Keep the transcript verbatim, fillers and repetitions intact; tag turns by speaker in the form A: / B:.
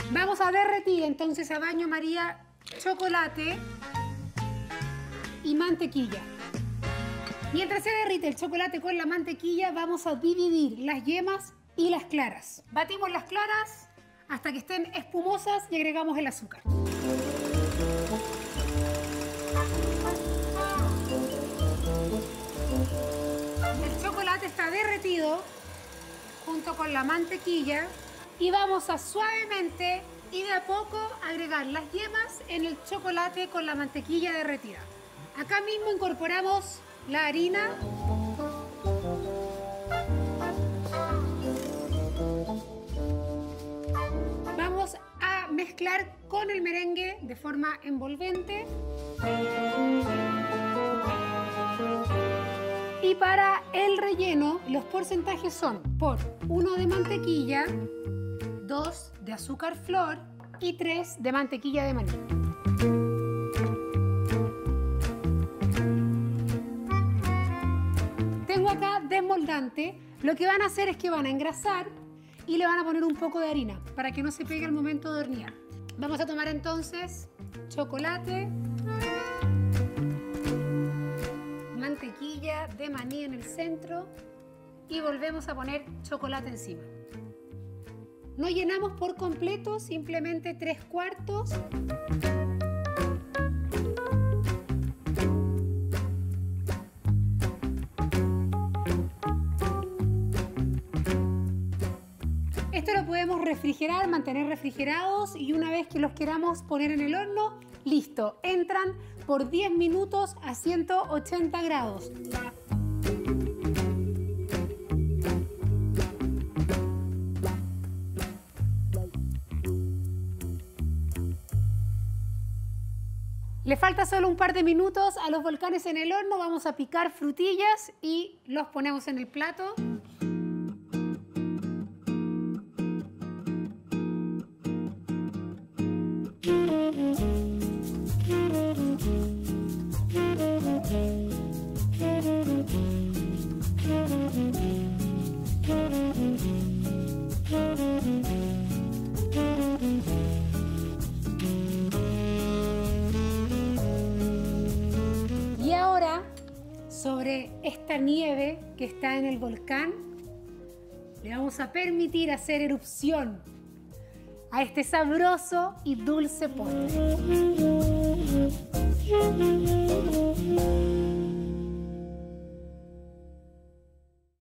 A: Vamos a derretir entonces a baño María chocolate y mantequilla. Mientras se derrite el chocolate con la mantequilla, vamos a dividir las yemas y las claras. Batimos las claras hasta que estén espumosas y agregamos el azúcar. El chocolate está derretido junto con la mantequilla y vamos a suavemente y de a poco agregar las yemas en el chocolate con la mantequilla derretida. Acá mismo incorporamos la harina. Vamos a mezclar con el merengue de forma envolvente. Y para el relleno, los porcentajes son por uno de mantequilla, dos de azúcar flor y tres de mantequilla de maní. Tengo acá desmoldante. Lo que van a hacer es que van a engrasar y le van a poner un poco de harina para que no se pegue al momento de hornear. Vamos a tomar entonces chocolate, mantequilla de maní en el centro y volvemos a poner chocolate encima. No llenamos por completo, simplemente tres cuartos. Esto lo podemos refrigerar, mantener refrigerados y una vez que los queramos poner en el horno, listo, entran por diez minutos a ciento ochenta grados. Le falta solo un par de minutos a los volcanes en el horno. Vamos a picar frutillas y los ponemos en el plato. Y ahora, sobre esta nieve que está en el volcán, le vamos a permitir hacer erupción a este sabroso y dulce postre.